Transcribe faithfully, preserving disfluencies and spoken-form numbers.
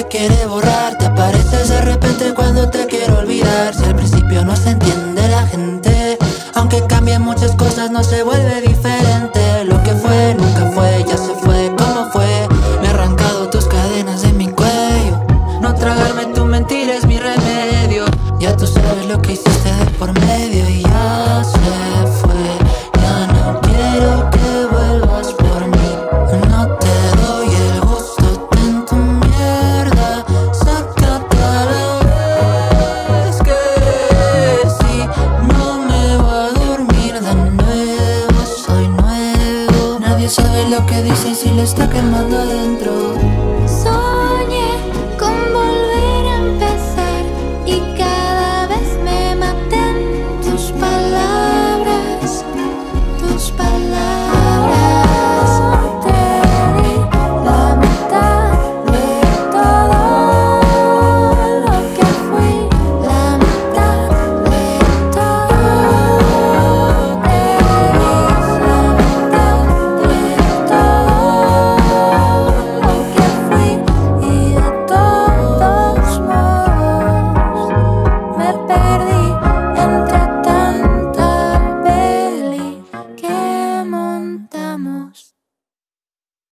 te quiere borrar. Te apareces de repente cuando te quiero olvidar. Si al principio no se entiende la gente, aunque cambien muchas cosas no se vuelve diferente. Lo que fue nunca fue, ya se fue. ¿Cómo fue? Me he arrancado tus cadenas de mi cuello. No tragarme tu mentira es mi remedio. Ya tú sabes lo que hiciste de por medio y ya se fue. Ya no quiero que vuelvas por mí. No te doy el gusto, ten tu mierda, sácate a la vez. Que si no me voy a dormir de nuevo, soy nuevo. Nadie sabe lo que dice y si le está quemando adentro.